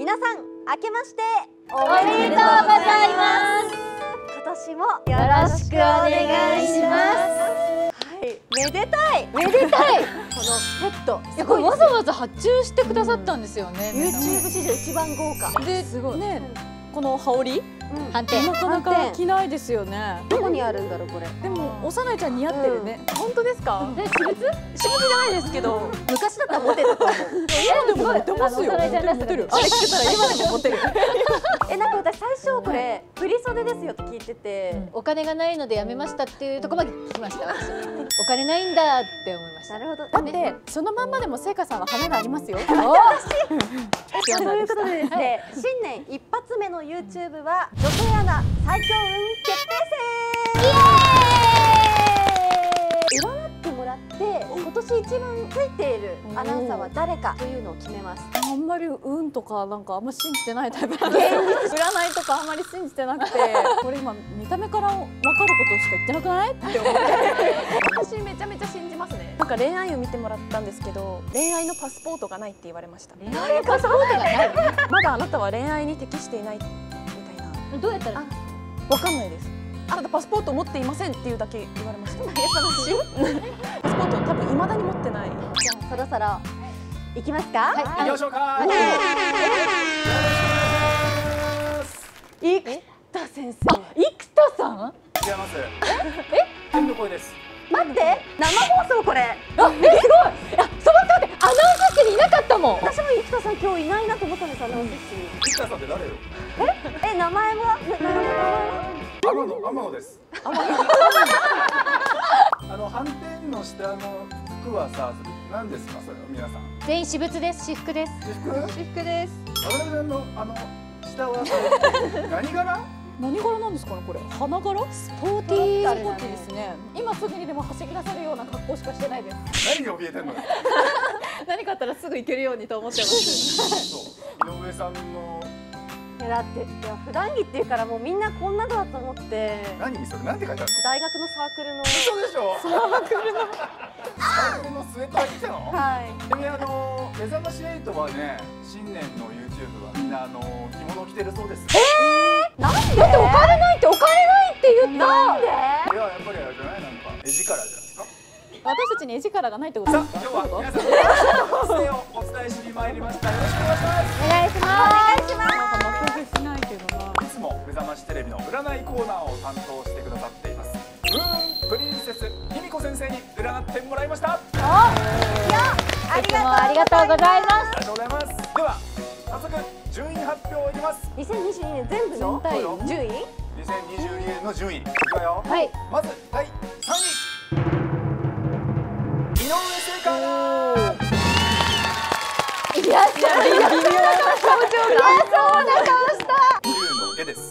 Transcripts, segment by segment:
皆さん明けましておめでとうございます。 今年もよろしくお願いします。 はい、めでたいめでたい。 このセット、 いやこれわざわざ発注してくださったんですよね。 YouTube 史上一番豪華ですごいね。この羽織判定なかなか着ないですよね。 どこにあるんだろうこれ。 でも幼いちゃん似合ってるね。本当ですか？ 私物？ 私物じゃないですけど、 昔だったらモテたと思う。 今でもモテますよ。モテる。あれ着てたら今でもモテる。 なんか私最初これ振り袖ですよって聞いてて、 お金がないのでやめましたっていうところまで聞きました私。お金ないんだって思いました。 なるほど。 だってそのまんまでも聖華さんは花がありますよ。 ということでですね、新年一発目の YouTube は女性アナ最強運決定戦。占ってもらって今年一番ついているアナウンサーは誰かというのを決めます。 あんまり運とかなんかあんま信じてないタイプなんで、占いとかあんまり信じてなくて、これ今見た目から分かることしか言ってなくないって思って。 私めちゃめちゃ信じますね。なんか恋愛を見てもらったんですけど、恋愛のパスポートがないって言われました。 恋愛パスポートがない。 まだあなたは恋愛に適していないみたいな。 どうやったら？ わかんないです。ただパスポートを持っていませんっていうだけ言われました。パスポート多分未だに持ってない。 じゃあそろそろ行きますか。 はい。 行きましょうか。 生田先生。 生田さん？ 違います。天の声です。 待って生放送これ。 あ、すごい。いや、そばって待って、アナウンサー室にいなかったもん。 私も生田さん今日いないなと思ったんですアナウンサー室に。 生田さんって誰よ。 名前は？ 天野です。斑点の下の服はさ、何ですかそれは皆さん。 全員私物です。私服です。 私服？ 私服です。 渡辺さんの下は何柄？ 何柄なんですかねこれ？花柄？ スポーティー。 スポーティーですね。今すぐにでも走り出せるような格好しかしてないです。 何が怯えてんのよ。 何かあったらすぐ行けるようにと思ってます。 そう井上さんのだって普段着っていうからもうみんなこんなのだと思って。 何それなんて書いてあるの？ 大学のサークルの。 嘘でしょ？サークルのスウェットが来たの？ はい。 で目覚まし8はね、新年の YouTube はみんな着物を着てるそうです。 なんで？ だってお金ないってお金ないって言った。 なんで？ いややっぱりあれじゃないなんか絵力じゃないですか。 私たちに絵力がないってことですか？ 今日は皆さんの姿勢をお伝えしに参りました。よろしくお願いします。 お願いします。 なんか負けしないけどな。 いつも目覚ましテレビの占いコーナーを担当してくださっていますムーンプリンセス卑美子先生に占ってもらいました。 いつもありがとうございます。 ありがとうございます。では早速順位発表をいきます。 2022年全部の順位 2022年の順位いくわよ。 はい。 まず第3位井上聖華だ。 いや、微妙な表情が。そうな顔した。 10の下です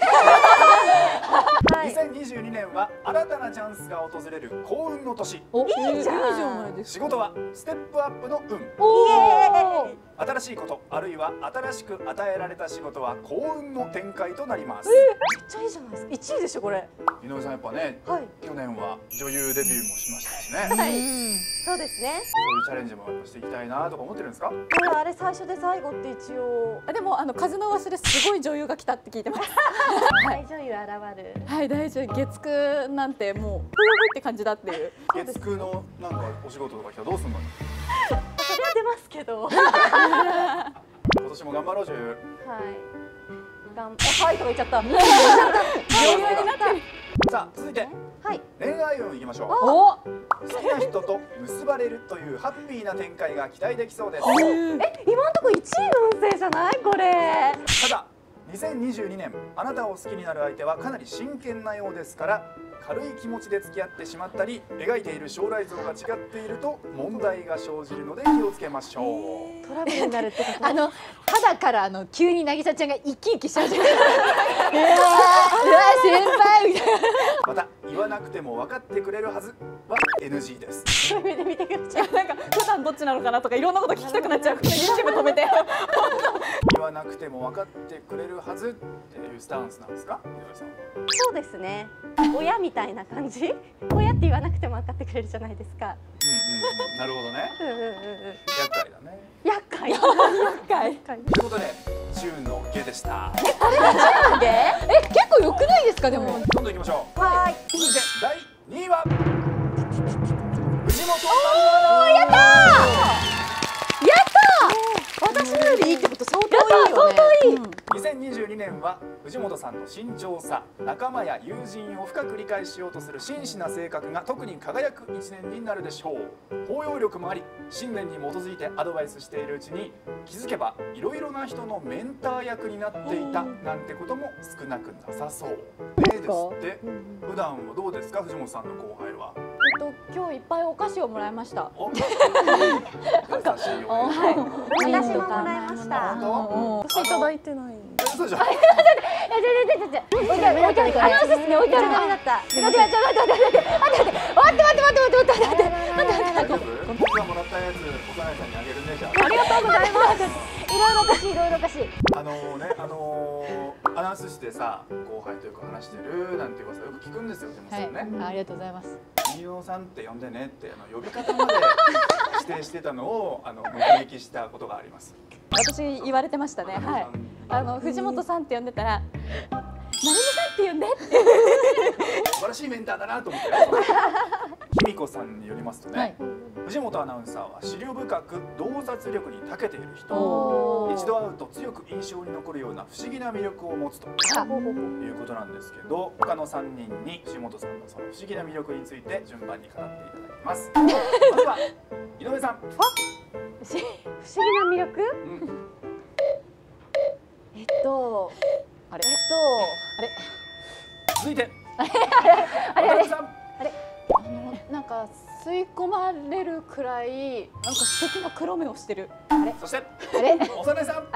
。2022年は新たなチャンスが訪れる幸運の年。 お、いいじゃん。 ないですか。 仕事はステップアップの運。 イエーイ。 新しいことあるいは新しく与えられた仕事は幸運の展開となります。 めっちゃいいじゃないですか。1位でしょこれ。 井上さんやっぱね、 はい。 去年は女優デビューもしましたしね。 はい。そうですね。 そういうチャレンジもやっぱしていきたいなとか思ってるんですか？ あれ最初で最後って一応。 でも風の噂ですごい女優が来たって聞いてます。 大女優現る。 はい、大丈夫。月9なんてもうふーって感じだっていう。 月9のなんかお仕事とか来たらどうすんの？ それは出ますけど。 今年も頑張ろう女優。 はい。はいとか言っちゃった。 女優になってる。 さあ続いてはい。 恋愛運いきましょう。 お。 好きな人と結ばれるというハッピーな展開が期待できそうです。 今のところ1位の運勢じゃないこれ。 ただ2022年あなたを好きになる相手はかなり真剣なようですから軽い気持ちで付き合ってしまったり描いている将来像が違っていると問題が生じるので気をつけましょう。 トラブルになるってこと。 肌から急に渚ちゃんが生き生きし始める。うわ先輩みたいな。 また言わなくても分かってくれるはずは NG です。 そういう目で見てください。 なんか普段どっちなのかなとかいろんなこと聞きたくなっちゃうから YouTube 止めて。 言わなくても分かってくれるはずっていうスタンスなんですか、井上さん。 そうですね。親みたいな感じ。親って言わなくても分かってくれるじゃないですか。 なるほどね。厄介だね。 厄介。 厄介。 ということでチューンのゲでした。 結構良くないですかでも。 どんどん行きましょう。 はい。 続いて第2位は藤本。 やった私のよりいいってこと相当いいよね。 2022年は藤本さんの慎重さ、仲間や友人を深く理解しようとする真摯な性格が特に輝く1年になるでしょう。包容力もあり、信念に基づいてアドバイスしているうちに気づけばいろいろな人のメンター役になっていたなんてことも少なくなさそうですって。普段はどうですか、藤本さんの後輩は。 今日いっぱいお菓子をもらいました。 お優しいよね。 私ももらいました。 本私いただいてない。 当？嘘じゃん。 置いてある置いてある。あのですね置いてある。 ダメだった。 待って待って待って待って待って待って待って待って待って待って待って大丈夫？僕がもらったやつ、小金井さんにあげるねじゃあ。 ありがとうございます。いろいろおかしいいろいろおかしい。 アナウンスしてさ、後輩とよく話してるなんて噂よく聞くんですよ、藤本さんね。 ありがとうございます。 飯尾さんって呼んでねって呼び方まで指定してたのを目撃したことがあります。 私言われてましたね。はい。藤本さんって呼んでたら、なるみさんって呼んでって。 素晴らしいメンターだなと思って。卑弥呼さんによりますとね、藤本アナウンサーは思慮深く洞察力に長けている人、一度会うと強く印象に残るような不思議な魅力を持つということなんですけど、他の3人に藤本さんのその不思議な魅力について順番に語っていただきます。まずは井上さん。 不思議な魅力？ あれ続いてあれさん。 なんか吸い込まれるくらいなんか素敵な黒目をしてる。 そしてあれ小金井さん。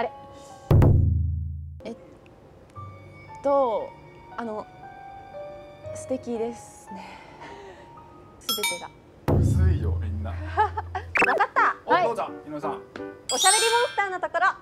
素敵ですね。すべてが。 薄いよみんな。 わかった。 はい。どうぞ井上さん。 おしゃべりモンスターのところ。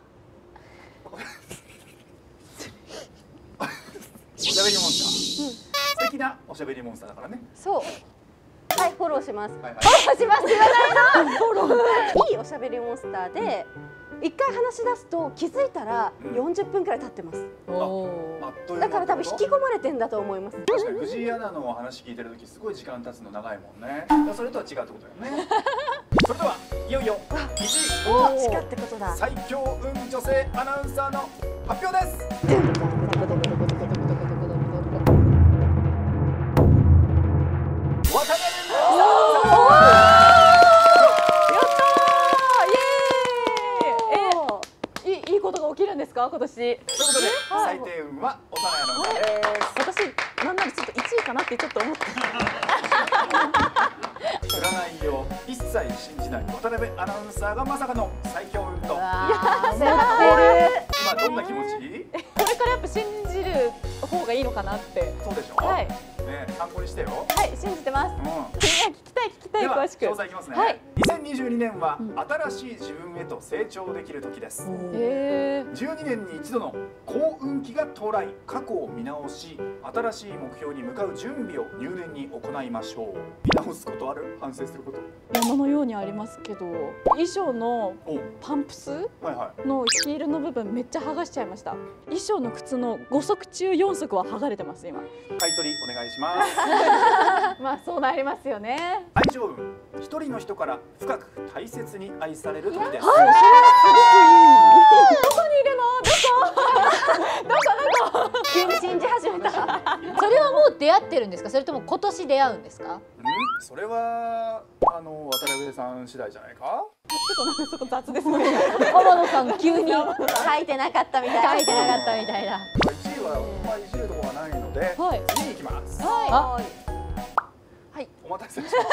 おしゃべりモンスター。素敵なおしゃべりモンスターだからね。 そう。はい、フォローします。 はいはい。 フォローします。言わないの。フォロー。いいおしゃべりモンスターで、一回話し出すと気づいたら40分くらい経ってます。だから多分引き込まれてんだと思います。 確かに藤井アナのお話聞いてるときすごい時間経つの長いもんね。それとは違うってことだよね。それではいよいよ1位しかってことだ。 最強運女性アナウンサーの発表です。渡辺いいことが起きるんですか今年。 ということで最低運は幼いアナウンサーです。 私なんならちょっと1位かなってちょっと思って。 占いを一切信じない渡辺アナウンサーがまさかの最強運と。今どんな気持ち？ これからやっぱ信じる方がいいのかなって。 そうでしょ。 はい。 ね、参考にしてよ。 はい、信じてます。聞きたいでは詳しく。 詳細いきますね。 はい。 2022年は新しい自分へと成長できる時です。 へえ。 12年に一度の幸運期が到来。過去を見直し、新しい目標に向かう準備を入念に行いましょう。見直すことある？反省すること？ 山のようにありますけど、衣装のパンプスのヒールの部分めっちゃ剥がしちゃいました。衣装の靴の5足中4足は剥がれてます今。 買い取りお願いします。 まあそうなりますよね。 愛情運。一人の人から深く大切に愛される時です。 どこにいるの？どこ？ 急に信じ始めた。 それはもう出会ってるんですか？それとも今年出会うんですか？ それは渡辺さん次第じゃないか。 ちょっとなんかそこ雑ですね。 天野さん急に書いてなかったみたい。 書いてなかったみたいな。 1位はいじるところがないので、次に行きます。 はい。 お待たせしました。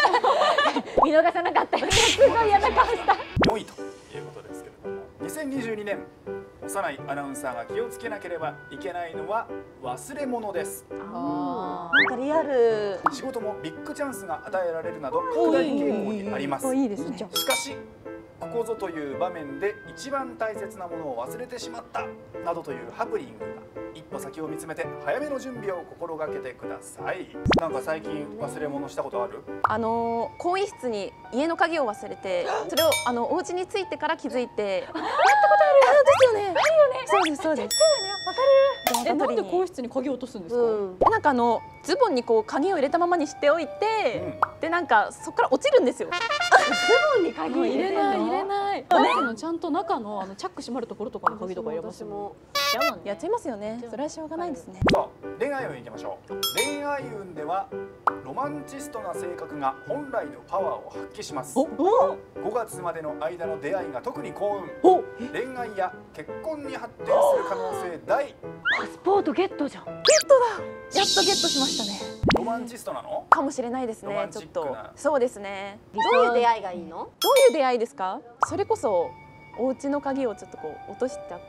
見逃さなかったよね。すごい嫌な顔した。 4位ということですけれども、2022年幼いアナウンサーが気をつけなければいけないのは忘れ物です。 なんかリアル。 仕事もビッグチャンスが与えられるなど拡大傾向にあります。 いいですね。 しかしここぞという場面で一番大切なものを忘れてしまったなどというハプニングが一歩先を見つめて早めの準備を心がけてください。なんか最近忘れ物したことある？ 更衣室に家の鍵を忘れて、それをお家に着いてから気づいて、やったことある。ですよね。あるよね。そうですそうです。 なんで更衣室に鍵を落とすんですか？ なんかズボンにこう鍵を入れたままにしておいて、でなんかそこから落ちるんですよ。 ズボンに鍵入れてんの？ 入れない。バッグのちゃんと中のチャック閉まるところとかの鍵とか入れますもん。 やっちゃいますよね。それはしょうがないですね。 さあ恋愛運いきましょう。恋愛運ではロマンチストな性格が本来のパワーを発揮します。5月までの間の出会いが特に幸運。恋愛や結婚に発展する可能性大。 パスポートゲットじゃん。 やっとゲットしましたね。 ロマンチストなの？ かもしれないですね。ちょっとそうですね。 どういう出会いがいいの？ どういう出会いですか？それこそお家の鍵をちょっとこう落としちゃって、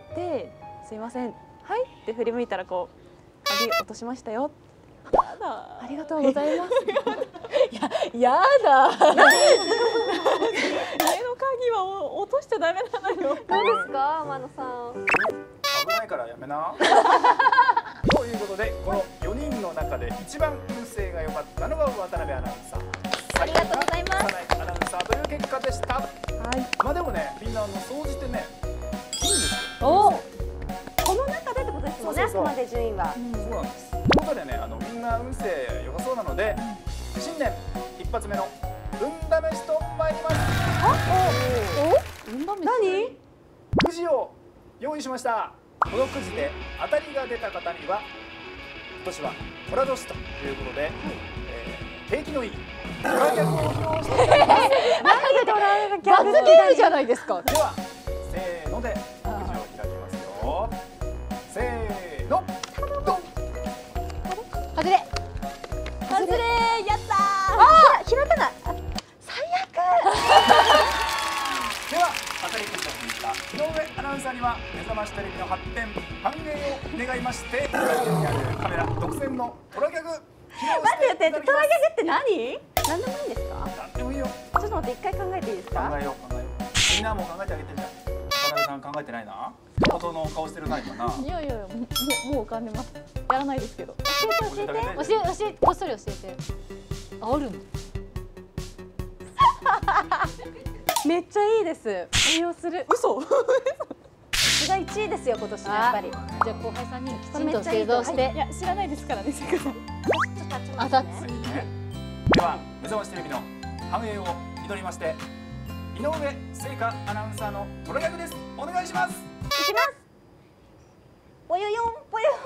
すいません、はいって振り向いたらこう鍵落としましたよ。ありがとうございます。 やだ。家の鍵は落としちゃダメなのよ。 どうですか、天野さん。 危ないからやめな。ということでこの4人の中で一番運勢が良かったのが渡辺アナウンサー。 ありがとうございます。 早苗アナウンサーという結果でした。はい。まあでもね、みんな総じてね、いいんですよ。 お。 この中でってことですもんね。あくまで順位は。 そうなんです。ということでね、みんな運勢良さそうなので、新年一発目の運試しと参ります。 何？ くじを用意しました。このくじで当たりが出た方には今年は寅年ということで、景気のいいトラギャグを披露していただきます。 罰ゲームじゃないですか。 ではせーのでくじを開きますよ。せーの、ドン。 外れ。 外れ、やったー。 開かない。 では当たりくじを引いた井上アナウンサーには目覚ましテレビの発展繁栄を願いまして、スタジオにあるカメラ独占のトラギャグ披露していただきます。 トラギャグって何？何でもいいんですか？ なんでもいいよ。 ちょっと待って、一回考えていいですか？ 考えよう。みんなも考えてあげてるじゃん。渡辺さん考えてないな。元の顔してるないかな。 いやもう浮かんでます。やらないですけど。 教えて、こっそり教えて。あるの？ めっちゃいいです。応用する。 嘘。 さすが1位ですよ今年やっぱり。 じゃあ後輩3人きちんと製造して。 いや知らないですからね。せっかく。 あたつ。 では目覚ましテレビの繁栄を祈りまして、井上聖華アナウンサーのトラギャグです。お願いします。 いきます。ぽよよんぽよよん